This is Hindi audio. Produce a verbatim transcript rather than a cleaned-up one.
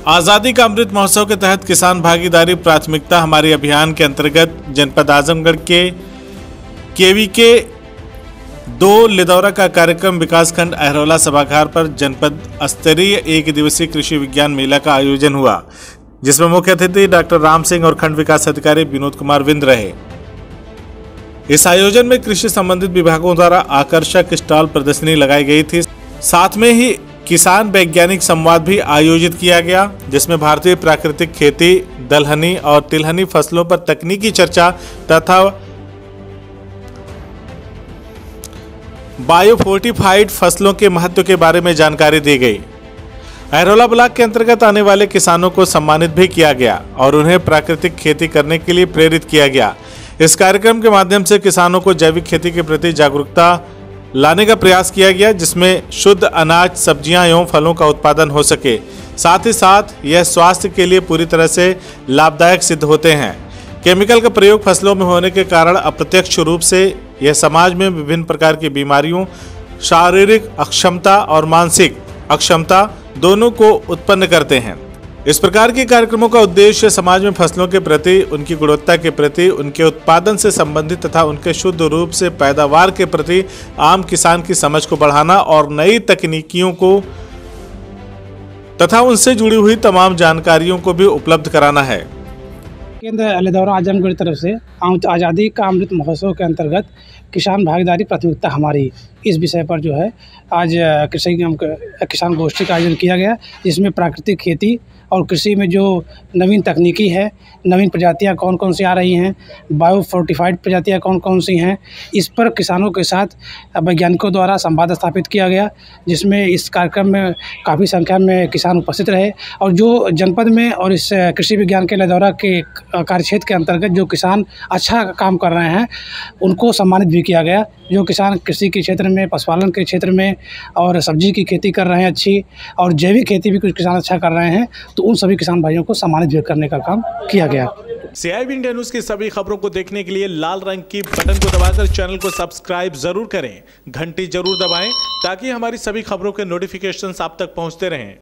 आज़ादी का अमृत महोत्सव के तहत किसान भागीदारी प्राथमिकता हमारी अभियान के अंतर्गत जनपद आजमगढ़ के केवी के दो लिदौरा का कार्यक्रम विकासखंड अहरौला सभागार पर जनपद स्तरीय एक दिवसीय कृषि विज्ञान मेला का आयोजन हुआ, जिसमें मुख्य अतिथि डॉक्टर राम सिंह और खंड विकास अधिकारी विनोद कुमार विंद रहे। इस आयोजन में कृषि संबंधित विभागों द्वारा आकर्षक स्टॉल प्रदर्शनी लगाई गई थी। साथ में ही किसान वैज्ञानिक संवाद भी आयोजित किया गया, जिसमें भारतीय प्राकृतिक खेती, दलहनी और तिलहनी फसलों पर तकनीकी चर्चा तथा बायोफोर्टिफाइड फसलों के महत्व के बारे में जानकारी दी गई। अहरौला ब्लॉक के अंतर्गत आने वाले किसानों को सम्मानित भी किया गया और उन्हें प्राकृतिक खेती करने के लिए प्रेरित किया गया। इस कार्यक्रम के माध्यम से किसानों को जैविक खेती के प्रति जागरूकता लाने का प्रयास किया गया, जिसमें शुद्ध अनाज, सब्जियां एवं फलों का उत्पादन हो सके। साथ ही साथ यह स्वास्थ्य के लिए पूरी तरह से लाभदायक सिद्ध होते हैं। केमिकल का प्रयोग फसलों में होने के कारण अप्रत्यक्ष रूप से यह समाज में विभिन्न प्रकार की बीमारियों, शारीरिक अक्षमता और मानसिक अक्षमता दोनों को उत्पन्न करते हैं। इस प्रकार के कार्यक्रमों का उद्देश्य समाज में फसलों के प्रति, उनकी गुणवत्ता के प्रति, उनके उत्पादन से संबंधित तथा उनके शुद्ध रूप से पैदावार के प्रति आम किसान की समझ को बढ़ाना और नई तकनीकियों को तथा उनसे जुड़ी हुई तमाम जानकारियों को भी उपलब्ध कराना है। केंद्र लिदौरा आजमगढ़ तरफ से आज़ादी का अमृत महोत्सव के अंतर्गत किसान भागीदारी प्राथमिकता हमारी, इस विषय पर जो है आज कृषि किसान गोष्ठी का आयोजन किया गया, जिसमें प्राकृतिक खेती और कृषि में जो नवीन तकनीकी है, नवीन प्रजातियां कौन कौन सी आ रही हैं, बायो फोर्टिफाइड प्रजातियां कौन कौन सी हैं, इस पर किसानों के साथ वैज्ञानिकों द्वारा संवाद स्थापित किया गया, जिसमें इस कार्यक्रम में काफ़ी संख्या में किसान उपस्थित रहे। और जो जनपद में और इस कृषि विज्ञान के लिदौरा के कार्यक्षेत्र के अंतर्गत जो किसान अच्छा काम कर रहे हैं, उनको सम्मानित भी किया गया। जो किसान कृषि के क्षेत्र में, पशुपालन के क्षेत्र में और सब्जी की खेती कर रहे हैं अच्छी, और जैविक खेती भी कुछ किसान अच्छा कर रहे हैं, तो उन सभी किसान भाइयों को सम्मानित भी करने का काम किया गया। सीआईबी इंडिया न्यूज़ की सभी खबरों को देखने के लिए लाल रंग की बटन को दबाकर चैनल को सब्सक्राइब जरूर करें, घंटी जरूर दबाएं ताकि हमारी सभी खबरों के नोटिफिकेशंस आप तक पहुंचते रहें।